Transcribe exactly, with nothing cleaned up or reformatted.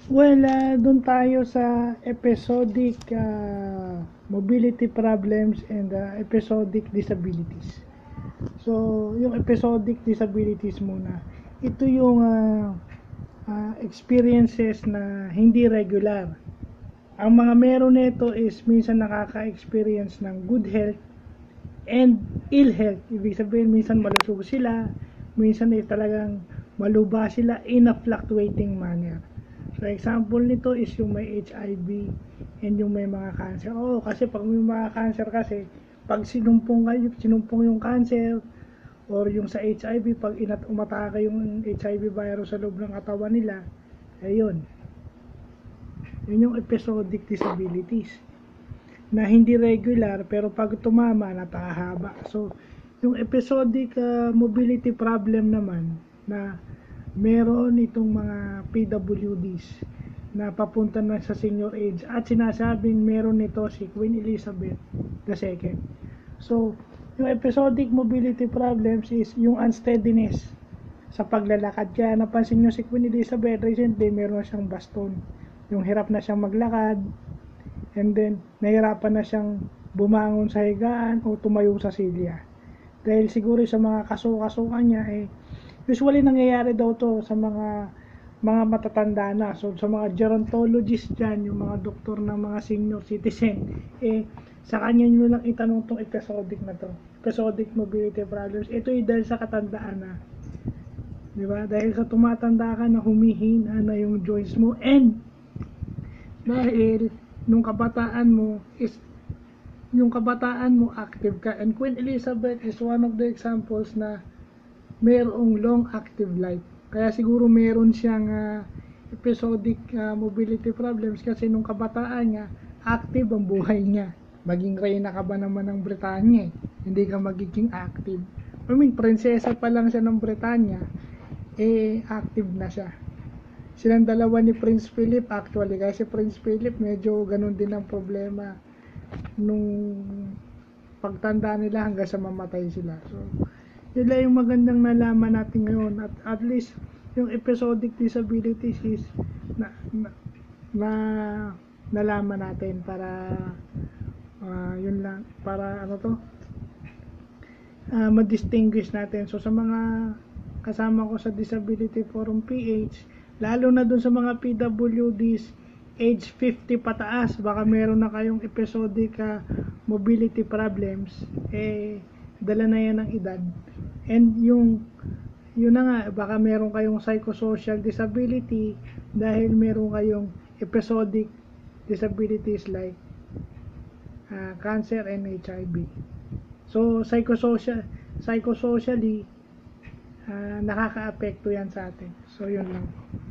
Well, uh, doon tayo sa episodic uh, mobility problems and uh, episodic disabilities. So, yung episodic disabilities muna. Ito yung uh, uh, experiences na hindi regular. Ang mga meron nito is minsan nakaka-experience ng good health and ill health. Ibig sabihin, minsan malusog sila, minsan ay talagang maluba sila in a fluctuating manner. So, example nito is yung may H I V and yung may mga cancer. Oo, kasi pag may mga cancer kasi, pag sinumpong, kayo, sinumpong yung cancer, or yung sa H I V, pag inat umatake yung H I V virus sa loob ng katawan nila, ayun. Yun yung episodic disabilities na hindi regular, pero pag tumama, napakahaba. So, yung episodic uh, mobility problem naman, na meron itong mga P W Ds na papunta na sa senior age at sinasabing meron nito si Queen Elizabeth the second. So, yung episodic mobility problems is yung unsteadiness sa paglalakad. Kaya napansin nyo si Queen Elizabeth recently, meron na siyang baston. Yung hirap na siyang maglakad, and then nahirapan na siyang bumangon sa higaan o tumayo sa silya. Dahil siguro sa mga kaso-kasukan niya, eh, usually nangyayari daw to sa mga mga matatanda na. So sa mga gerontologists dyan, yung mga doktor ng mga senior citizen, eh sa kanya nyo lang itanong tong episodic na to, episodic mobility problems. Ito ay dahil sa katandaan na, di ba? Dahil sa tumatanda ka na, humihina na yung joints mo, and dahil nung kabataan mo is yung kabataan mo active ka, and Queen Elizabeth is one of the examples na mayroong long active life. Kaya siguro meron siyang uh, episodic uh, mobility problems kasi nung kabataan niya, active ang buhay niya. Maging reyna ka ba naman ng Britanya, eh, hindi ka magiging active. I mean, prinsesa pa lang siya ng Britanya, eh active na siya. Silang dalawa ni Prince Philip actually, kasi Prince Philip medyo ganun din ang problema nung pagtanda nila hanggang sa mamatay sila. So, yun lang yung magandang nalaman natin ngayon, at at least yung episodic disabilities is na, na, na nalaman natin para uh, yun lang, para ano to uh, ma-distinguish natin. So sa mga kasama ko sa Disability Forum P H, lalo na dun sa mga P W Ds age fifty pataas, baka meron na kayong episodic uh, mobility problems, eh dala na yan ng edad. And yung yun na nga, baka meron kayong psychosocial disability dahil meron kayong episodic disabilities like uh, cancer and H I V. So psychosocial psychosocially uh, nakaka-apekto yan sa atin. So yun lang.